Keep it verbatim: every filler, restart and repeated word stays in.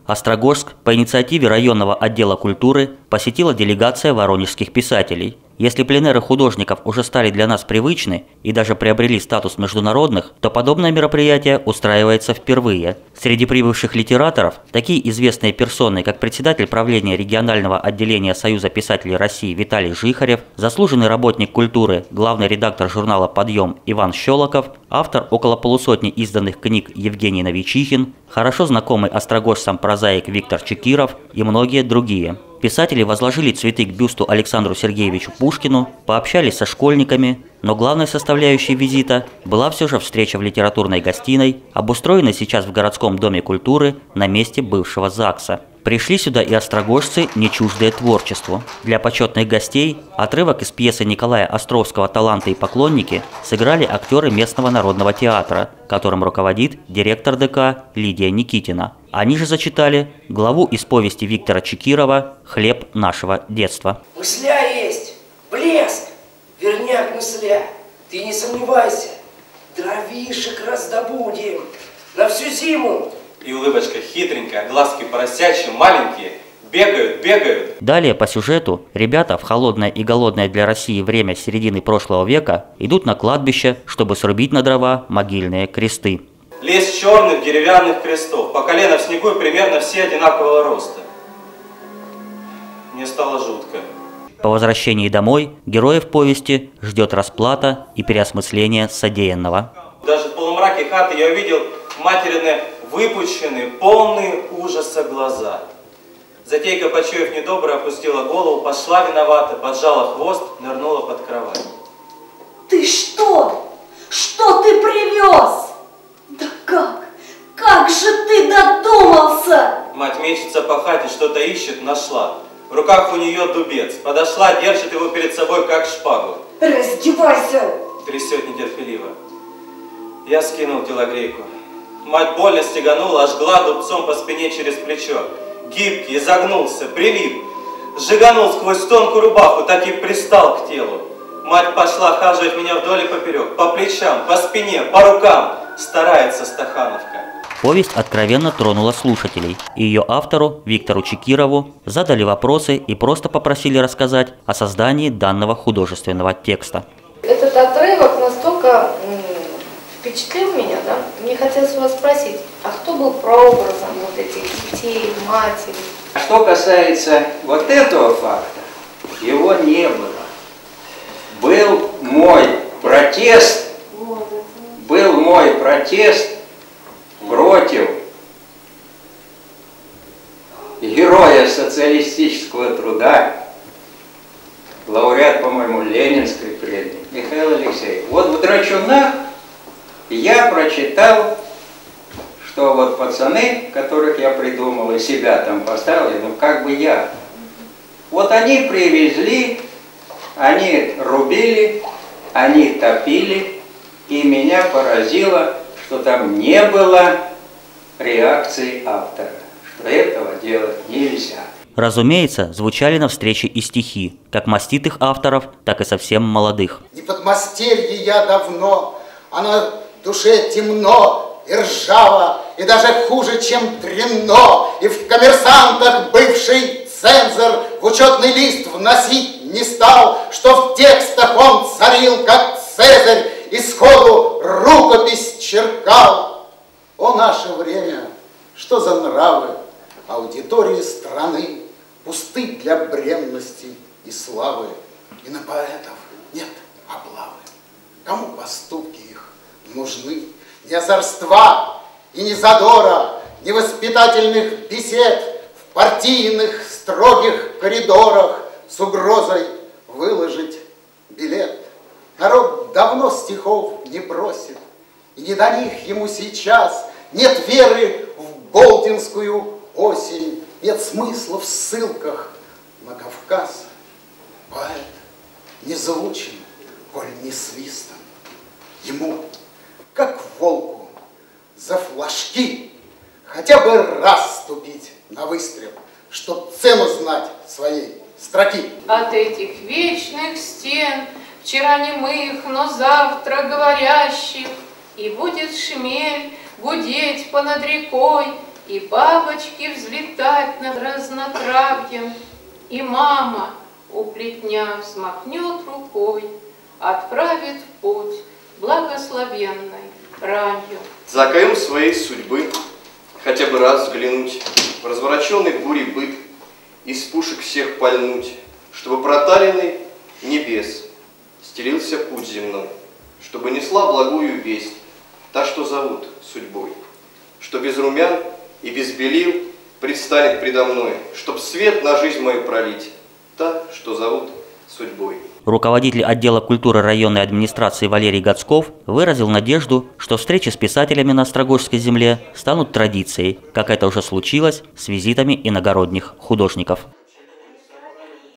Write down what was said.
Острогожск по инициативе районного отдела культуры посетила делегация воронежских писателей. Если пленэры художников уже стали для нас привычны и даже приобрели статус международных, то подобное мероприятие устраивается впервые. Среди прибывших литераторов такие известные персоны, как председатель правления регионального отделения Союза писателей России Виталий Жихарев, заслуженный работник культуры, главный редактор журнала «Подъем» Иван Щелоков, автор около полусотни изданных книг Евгений Новичихин, хорошо знакомый острогожцам прозаик Виктор Чекиров и многие другие. Писатели возложили цветы к бюсту Александру Сергеевичу Пушкину, пообщались со школьниками, но главной составляющей визита была все же встреча в литературной гостиной, обустроенной сейчас в городском доме культуры на месте бывшего ЗАГСа. Пришли сюда и острогожцы, не чуждые творчеству. Для почетных гостей отрывок из пьесы Николая Островского «Таланты и поклонники» сыграли актеры местного народного театра, которым руководит директор ДК Лидия Никитина. Они же зачитали главу из повести Виктора Чекирова «Хлеб нашего детства». Мысля есть, блеск, верняк мысля. Ты не сомневайся, дровишек раздобудем на всю зиму. И улыбочка хитренькая, глазки поросячьи, маленькие, бегают, бегают. Далее по сюжету ребята в холодное и голодное для России время середины прошлого века идут на кладбище, чтобы срубить на дрова могильные кресты. Лес черных деревянных крестов, по колено в снегу и примерно все одинакового роста. Мне стало жутко. По возвращении домой героев повести ждет расплата и переосмысление содеянного. Даже в полумраке хаты я увидел материны выпученные, полные ужаса глаза. Затейка, почуяв недобро, опустила голову, пошла виновата, поджала хвост, нырнула под кровать. Ты что? Что ты привез? Да как? Как же ты додумался? Мать мечется по хате, что-то ищет, нашла. В руках у нее дубец. Подошла, держит его перед собой, как шпагу. Раздевайся! Трясет нетерпеливо. Я скинул телогрейку. Мать больно стеганула, ожгла дубцом по спине через плечо. Гибкий, изогнулся, прилип. Сжиганул сквозь тонкую рубаху, так и пристал к телу. Мать пошла хаживать меня вдоль и поперек, по плечам, по спине, по рукам. Старается стахановка. Повесть откровенно тронула слушателей, и ее автору, Виктору Чекирову, задали вопросы и просто попросили рассказать о создании данного художественного текста. Этот отрывок настолько впечатлил меня, да? Мне хотелось вас спросить, а кто был прообразом вот этих детей, матери? Что касается вот этого факта, его не было. Был мой протест, был мой протест против героя социалистического труда, лауреат, по-моему, Ленинской премии, Михаил Алексеев. Вот в «Драчунах» я прочитал, что вот пацаны, которых я придумал и себя там поставил, ну как бы я, вот они привезли, они рубили, они топили, и меня поразило, что там не было реакции автора, что этого делать нельзя. Разумеется, звучали на встрече и стихи, как маститых авторов, так и совсем молодых. Не подмастерье я давно, а на душе темно и ржаво, и даже хуже, чем дрянно, и в коммерсантах бывший цензор в учетный лист вносить не стал, что в текстах он царил, как Цезарь, и сходу рукопись черкал. О, наше время, что за нравы, аудитории страны пусты для бренности и славы, и на поэтов нет облавы. Кому поступки их нужны? Ни озорства и ни задора, ни воспитательных бесед в партийных строгих коридорах с угрозой выложить билет. Народ давно стихов не просит, и не до них ему сейчас. Нет веры в болдинскую осень, нет смысла в ссылках на Кавказ. Поэт не звучен, коль не свистом. Ему, как волку, за флажки хотя бы раз ступить на выстрел, чтоб цену знать своей строки. От этих вечных стен, вчера немых, но завтра говорящих, и будет шмель гудеть понад рекой, и бабочки взлетать над разнотравьем, и мама у плетня взмахнет рукой, отправит в путь благословенной ранью. Закоем своей судьбы хотя бы раз взглянуть в развороченный бурей быт, из пушек всех пальнуть, чтобы протаренный небес стелился путь земной, чтобы несла благую весть та, что зовут судьбой, что без румян и без белил предстанет предо мной, чтоб свет на жизнь мою пролить, та, что зовут судьбой. Руководитель отдела культуры районной администрации Валерий Гоцков выразил надежду, что встречи с писателями на Острогожской земле станут традицией, как это уже случилось с визитами иногородних художников.